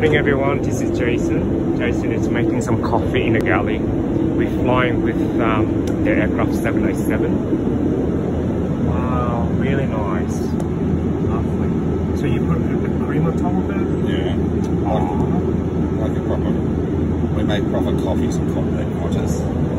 morning everyone, this is Jason. Jason is making some coffee in the galley. We're flying with the aircraft 787. Wow, really nice. Lovely. So you put the cream on top of it? Yeah. Like a proper, we make proper coffees and Qantas.